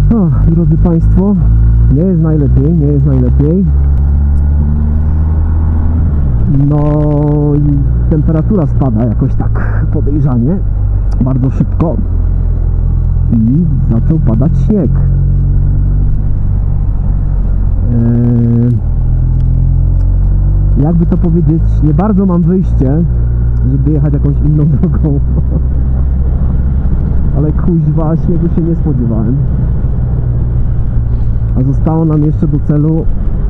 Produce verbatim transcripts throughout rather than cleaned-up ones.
O, drodzy Państwo, nie jest najlepiej, nie jest najlepiej. No i temperatura spada jakoś tak podejrzanie, bardzo szybko i zaczął padać śnieg. Eee, jakby to powiedzieć, nie bardzo mam wyjście, żeby jechać jakąś inną drogą. Ale kuźwa, śniegu się nie spodziewałem. A zostało nam jeszcze do celu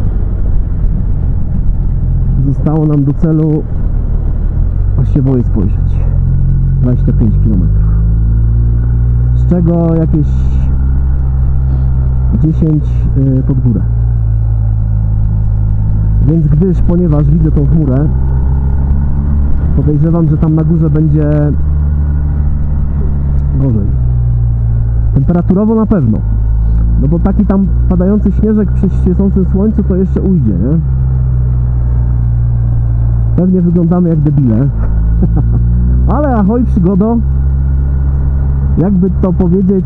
Zostało nam do celu, aż się boję spojrzeć, dwadzieścia pięć kilometrów, z czego jakieś dziesięć yy, pod górę. Więc gdyż, ponieważ widzę tą chmurę, podejrzewam, że tam na górze będzie gorzej. Temperaturowo na pewno. No bo taki tam padający śnieżek przy świecącym słońcu to jeszcze ujdzie, nie? Pewnie wyglądamy jak debile. Ale ahoj przygodo. Jakby to powiedzieć,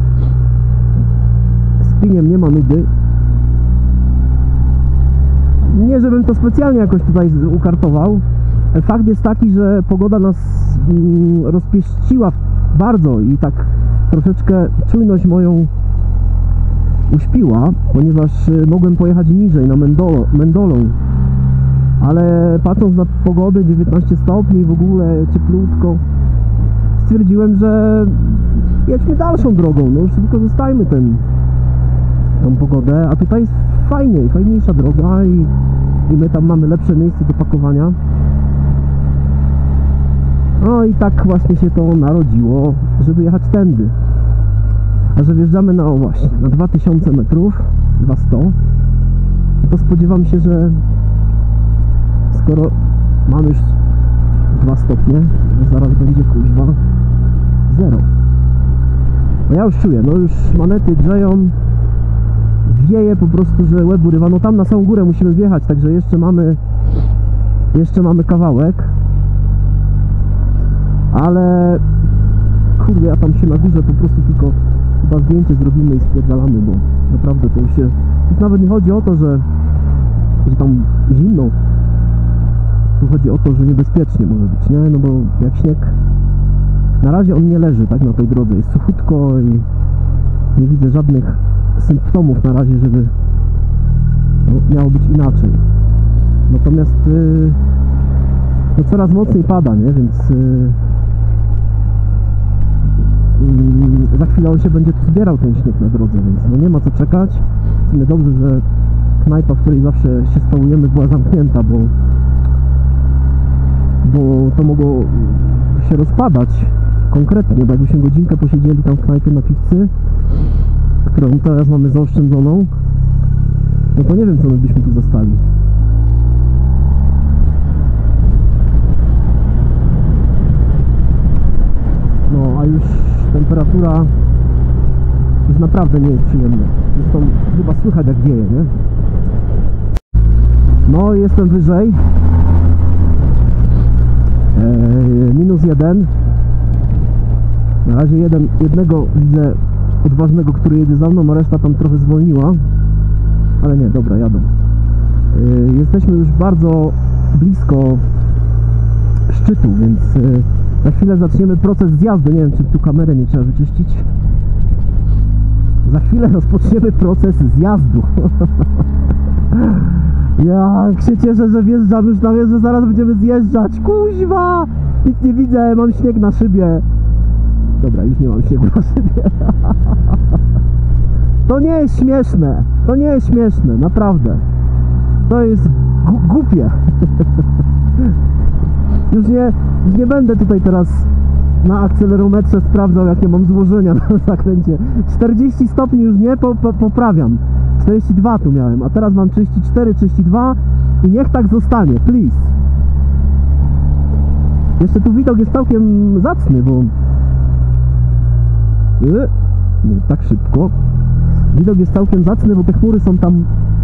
z piniem nie ma nudy. Nie żebym to specjalnie jakoś tutaj ukartował. Fakt jest taki, że pogoda nas mm, rozpieściła bardzo i tak troszeczkę czujność moją uśpiła, ponieważ mogłem pojechać niżej na Mendolo, Mendolą, ale patrząc na pogodę dziewiętnaście stopni, w ogóle cieplutko, stwierdziłem, że jedźmy dalszą drogą, no już wykorzystajmy ten, tą pogodę, a tutaj jest fajniej, fajniejsza droga i, i my tam mamy lepsze miejsce do pakowania. No i tak właśnie się to narodziło, żeby jechać tędy. A że wjeżdżamy na, o właśnie, na dwa tysiące metrów, dwieście, to spodziewam się, że skoro mamy już dwa stopnie, to zaraz będzie kuźwa zero. No ja już czuję, no już manety grzeją, wieje po prostu, że łeb urywa. No tam na samą górę musimy wjechać, także jeszcze mamy jeszcze mamy kawałek. Ale kurde, ja tam się na górze po prostu tylko chyba zdjęcie zrobimy i spierdalamy, bo naprawdę to już się... Już nawet nie chodzi o to, że, że tam zimno. Tu chodzi o to, że niebezpiecznie może być, nie? No bo jak śnieg... Na razie on nie leży tak na tej drodze, jest suchutko i nie widzę żadnych symptomów na razie, żeby no, miało być inaczej. Natomiast yy, no coraz mocniej pada, nie? Więc yy, za chwilę on się będzie tu zbierał, ten śnieg na drodze, więc no nie ma co czekać. W sumie dobrze, że knajpa, w której zawsze się stołujemy, była zamknięta, bo bo to mogło się rozpadać konkretnie, bo jakbyśmy godzinkę posiedzieli tam w knajpie na pizzy, którą teraz mamy zaoszczędzoną, no to nie wiem, co my byśmy tu zostali. No, a już temperatura już naprawdę nie jest przyjemna. Zresztą chyba słychać, jak wieje, nie? No, jestem wyżej. Eee, minus jeden. Na razie jeden, jednego widzę odważnego, który jedzie za mną, a reszta tam trochę zwolniła. Ale nie, dobra, jadą. Eee, jesteśmy już bardzo blisko szczytu, więc eee, za chwilę zaczniemy proces zjazdu. Nie wiem, czy tu kamerę nie trzeba wyczyścić. Za chwilę rozpoczniemy proces zjazdu. Jak się cieszę, że wjeżdżam już na wieżę, zaraz będziemy zjeżdżać. Kuźwa! Nic nie widzę, mam śnieg na szybie. Dobra, już nie mam śniegu na szybie. To nie jest śmieszne. To nie jest śmieszne, naprawdę. To jest głupie. Już nie, już nie będę tutaj teraz na akcelerometrze sprawdzał, jakie mam złożenia na zakręcie. czterdzieści stopni już nie, po, po, poprawiam. czterdzieści dwa tu miałem, a teraz mam trzydzieści cztery, trzydzieści dwa i niech tak zostanie, please. Jeszcze tu widok jest całkiem zacny, bo... Nie, tak szybko. Widok jest całkiem zacny, bo te chmury są tam...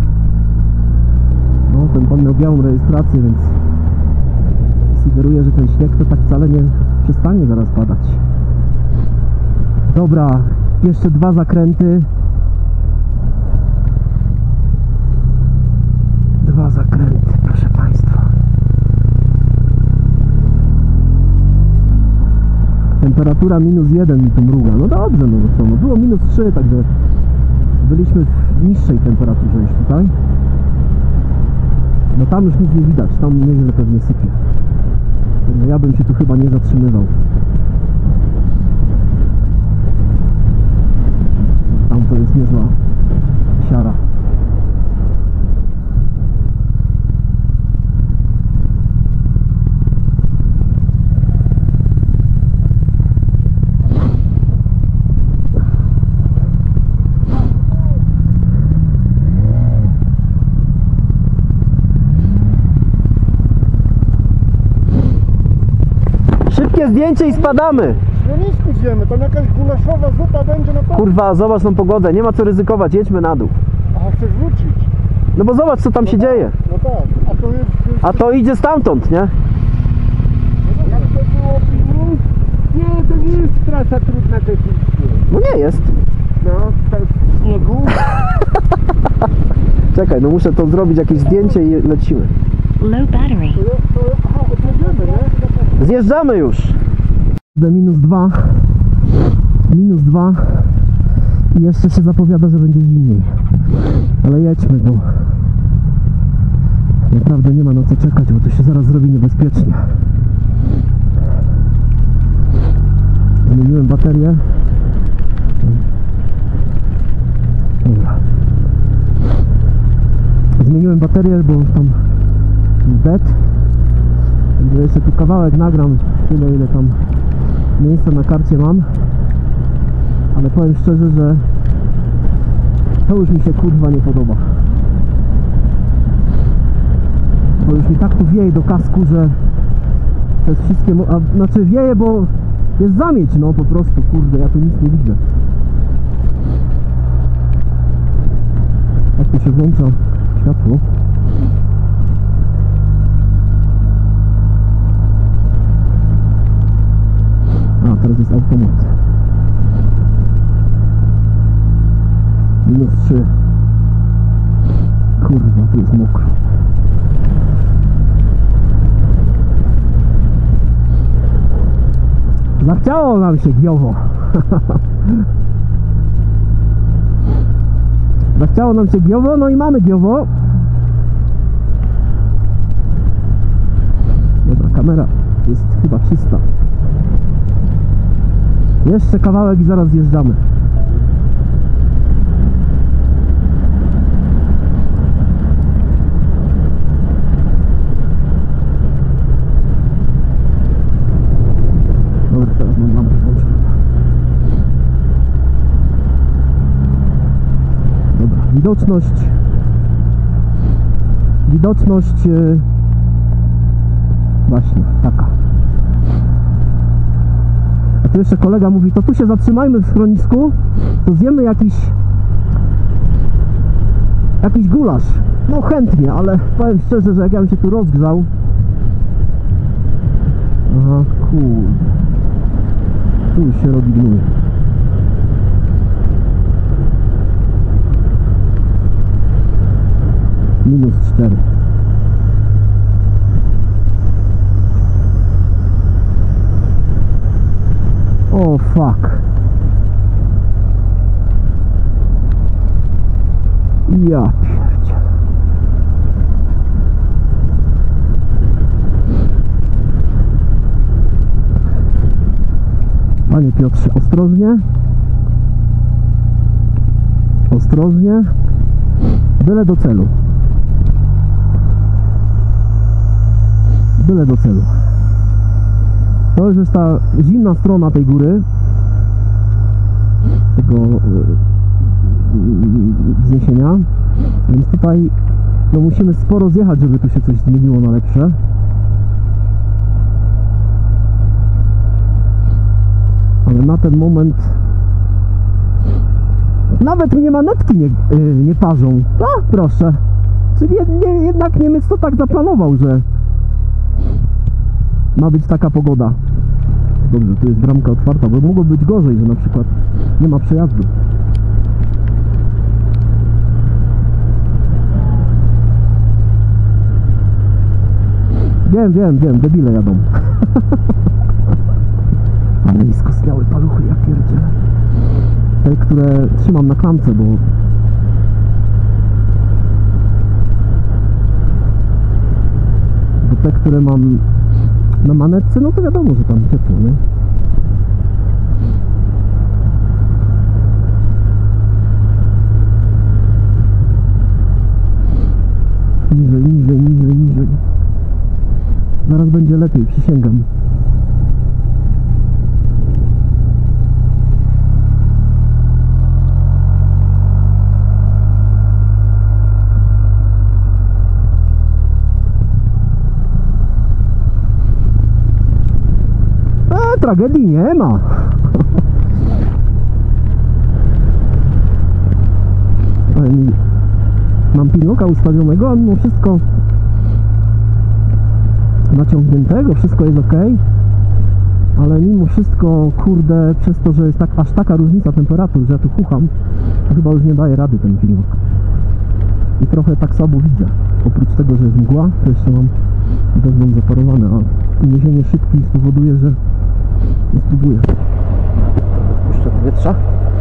No, ten pan miał białą rejestrację, więc... Sugeruję, że ten śnieg to tak wcale nie przestanie zaraz padać. Dobra, jeszcze dwa zakręty Temperatura minus jeden mi tu mruga. No dobrze, no co, no było minus trzy, także byliśmy w niższej temperaturze niż tutaj. No tam już nic nie widać, tam nieźle pewnie sypie. Także ja bym się tu chyba nie zatrzymywał. Tam to jest niezła siara. Szybkie zdjęcie i spadamy. No nisku zjemy, tam jakaś gulaszowa zupa będzie na pewno. Kurwa, zobacz tą pogodę, nie ma co ryzykować, jedźmy na dół. A chcesz wrócić? No bo zobacz co tam się tak, dzieje. No tak, a to jest... jest... A to idzie stamtąd, nie? Jak to było? Nie, to nie jest trasa trudna technicznie. No nie jest. No, tak w śniegu. Czekaj, no muszę to zrobić jakieś zdjęcie i lecimy. Low battery. To jest, to, aha, odjedziemy, nie? Zjeżdżamy już. Minus dwa. Minus dwa. I jeszcze się zapowiada, że będzie zimniej. Ale jedźmy, bo naprawdę nie ma na co czekać, bo to się zaraz zrobi niebezpiecznie. Zmieniłem baterię. Dobra. Zmieniłem baterię, bo tam dead. Także jeszcze tu kawałek nagram, tyle ile tam miejsca na karcie mam. Ale powiem szczerze, że to już mi się kurwa nie podoba. Bo już mi tak tu wieje do kasku, że przez wszystkie... A, znaczy wieje, bo jest zamieć, no po prostu, kurde, ja tu nic nie widzę. Jak tu się włącza światło. A, teraz jest automat. Minus trzy. Kurwa, tu jest mokro. Zachciało nam się giowo. Zachciało nam się giowo, no i mamy giowo. Dobra, kamera jest chyba czysta. Jeszcze kawałek i zaraz zjeżdżamy. Dobra, teraz mam lampę włączoną. Dobra, widoczność. Widoczność yy, właśnie taka. A tu jeszcze kolega mówi, to tu się zatrzymajmy w schronisku, to zjemy jakiś jakiś gulasz. No chętnie, ale powiem szczerze, że jak ja bym się tu rozgrzał. Aha, cool. Tu już się robi gnój. Minus cztery. O fuck. Ja pierdzie. Panie Piotrze, ostrożnie. Ostrożnie. Byle do celu. Byle do celu. To już jest ta zimna strona tej góry, tego yy, wzniesienia, więc tutaj no, musimy sporo zjechać, żeby tu się coś zmieniło na lepsze. Ale na ten moment nawet mnie manetki nie, yy, nie parzą. A, proszę. Czyli jed, nie, jednak Niemiec to tak zaplanował, że ma być taka pogoda. Dobrze, tu jest bramka otwarta, bo mogło być gorzej, że na przykład nie ma przejazdu. Wiem, wiem, wiem, debile jadą. Ale mi skostniały paluchy, ja pierdzielę. Te, które trzymam na klamce, bo... Bo te, które mam na manetce, no to wiadomo, że tam ciepło, nie? Niżej, niżej, niżej, niżej. Zaraz będzie lepiej, przysięgam. E, tragedii nie ma. Mam pilnoka ustawionego, a mimo wszystko naciągniętego, wszystko jest ok, ale mimo wszystko, kurde, przez to, że jest tak, aż taka różnica temperatur, że ja tu chucham, to chyba już nie daje rady ten pilnok. I trochę tak słabo widzę. Oprócz tego, że jest mgła, to jeszcze mam wewnątrz zaparowane, a uniesienie szybki spowoduje, że nie spróbuję. Wpuszczę powietrza.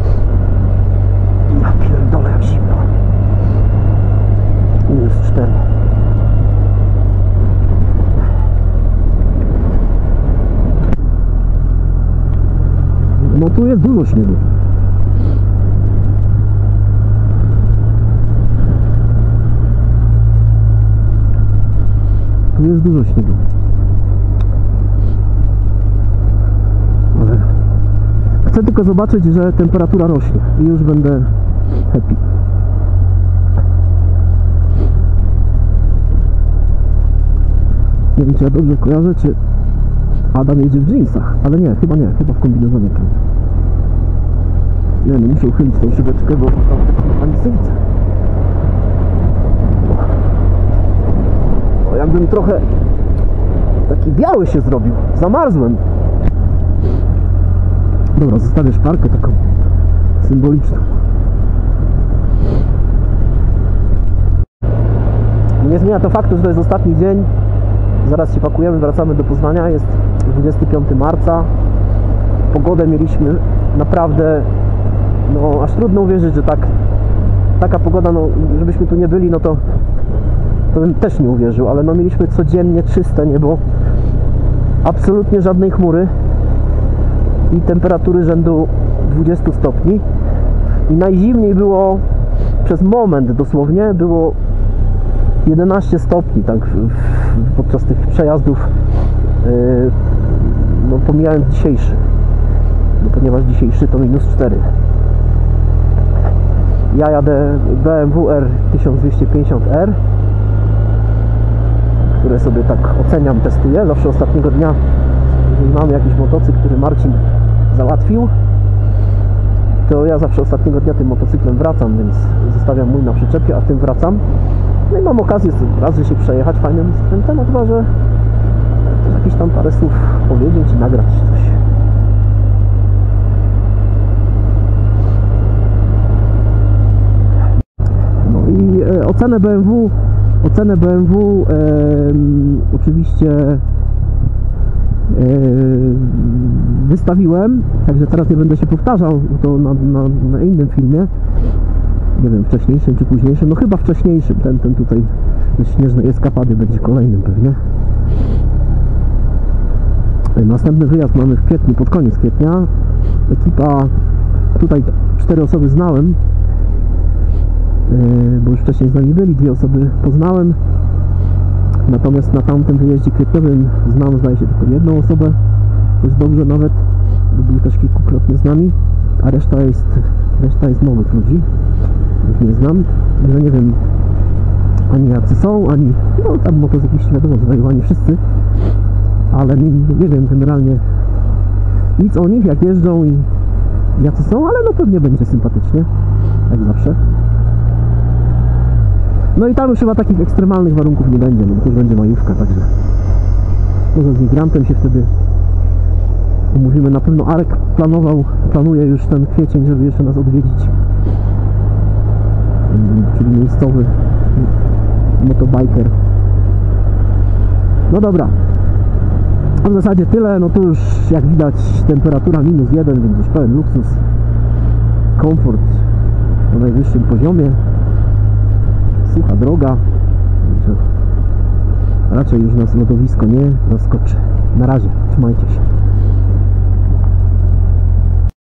Ja pierdolę, jak zimno. Minus cztery. No tu jest dużo śniegu. Tu jest dużo śniegu. Ale chcę tylko zobaczyć, że temperatura rośnie i już będę happy. Nie wiem, czy ja dobrze kojarzę, czy Adam jedzie w dżinsach, ale nie, chyba nie, chyba w kombinezonie. Nie, no muszę uchylić tą szybeczkę, bo tam chyba nic nie widzę. O, jakbym trochę taki biały się zrobił, zamarzłem. Dobra, zostawię szparkę taką symboliczną. Nie zmienia to faktu, że to jest ostatni dzień. Zaraz się pakujemy, wracamy do Poznania. Jest dwudziestego piątego marca. Pogodę mieliśmy naprawdę, no aż trudno uwierzyć, że tak taka pogoda, no żebyśmy tu nie byli, no to to bym też nie uwierzył, ale no mieliśmy codziennie czyste niebo, absolutnie żadnej chmury i temperatury rzędu dwudziestu stopni i najzimniej było przez moment dosłownie, było jedenaście stopni, tak w, w, podczas tych przejazdów, yy, no pomijając dzisiejszy, no, ponieważ dzisiejszy to minus cztery. Ja jadę B M W R tysiąc dwieście pięćdziesiąt R, które sobie tak oceniam, testuję. Zawsze ostatniego dnia, jeżeli mamy jakiś motocykl, który Marcin załatwił, to ja zawsze ostatniego dnia tym motocyklem wracam, więc zostawiam mój na przyczepie, a tym wracam. No i mam okazję raz, że się przejechać fajnym sprzętem, a dwa, że też jakieś tam parę słów powiedzieć i nagrać coś. No i e, ocenę B M W, ocenę B M W e, oczywiście e, wystawiłem, także teraz nie będę się powtarzał, to na, na, na innym filmie. Nie wiem, wcześniejszym czy późniejszym, no chyba wcześniejszym, ten, ten tutaj ze śnieżnej eskapady będzie kolejnym pewnie. Następny wyjazd mamy w kwietniu, pod koniec kwietnia. Ekipa, tutaj cztery osoby znałem, bo już wcześniej z nami byli, dwie osoby poznałem. Natomiast na tamtym wyjeździe kwietniowym znam, zdaje się, tylko jedną osobę, dość dobrze nawet, bo był też kilkukrotnie z nami, a reszta jest, reszta jest nowych ludzi. Ich nie znam, że nie wiem ani jacy są, ani, no tam motocykliści wiadomo, zwariowani wszyscy, ale nie, nie wiem generalnie nic o nich, jak jeżdżą i jacy są, ale no pewnie będzie sympatycznie, jak zawsze. No i tam już chyba takich ekstremalnych warunków nie będzie, no bo to już będzie majówka, także może z migrantem się wtedy umówimy. Na pewno Arek planował, planuje już ten kwiecień, żeby jeszcze nas odwiedzić, czyli miejscowy motobiker. No dobra, A w zasadzie tyle, no to już jak widać temperatura minus jeden, więc już pełen luksus. Komfort na najwyższym poziomie. Sucha droga. Także raczej już nas lodowisko nie zaskoczy. Na razie, trzymajcie się.